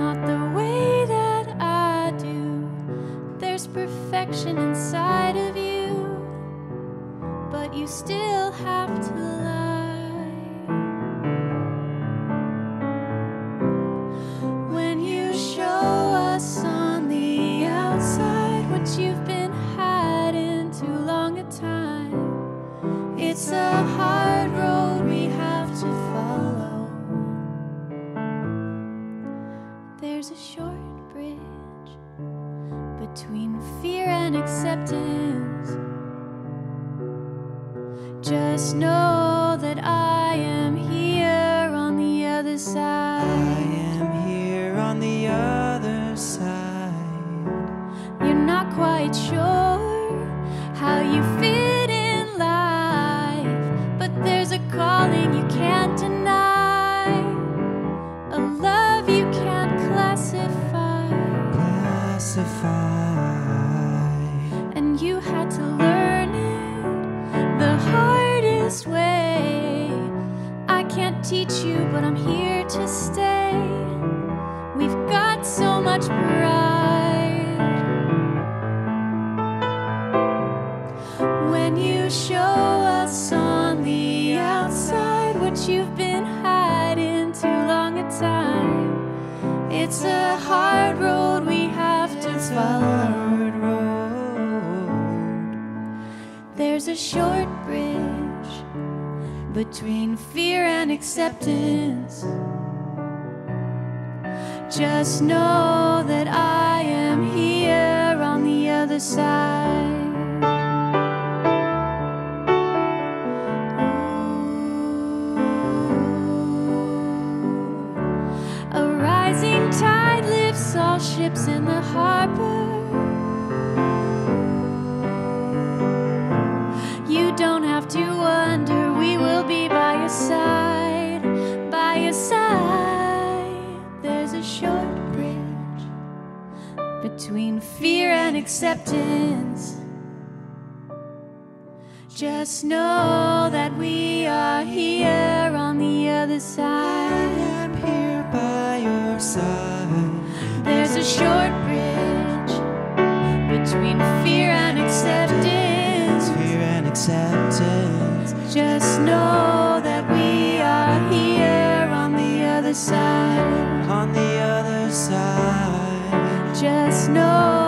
not the way that I do. There's perfection inside of you, but you still have to lie. When you show us on the outside what you've been hiding too long a time, it's a hard road we have to follow. There's a short bridge between fear and acceptance. Just know that I am here on the other side. I am here on the other side. You're not quite sure how you fit in life, but there's a calling you can't deny, a love you can't classify. And you had to learn it the hardest way. I can't teach you, but I'm here to stay. We've got so much pride. When you show us on the outside what you've been hiding too long a time, it's a hard road we have to follow. There's a short bridge between fear and acceptance. Just know that I am here on the other side. A rising tide lifts all ships in the harbor. You don't have to wonder, we will be by your side, by your side. There's a short bridge between fear and acceptance. Just know that we are here on the other side. I am here by your side. There's a short bridge between fear and acceptance. Fear and acceptance. Just know that we are here on the other side. On the other side. Just know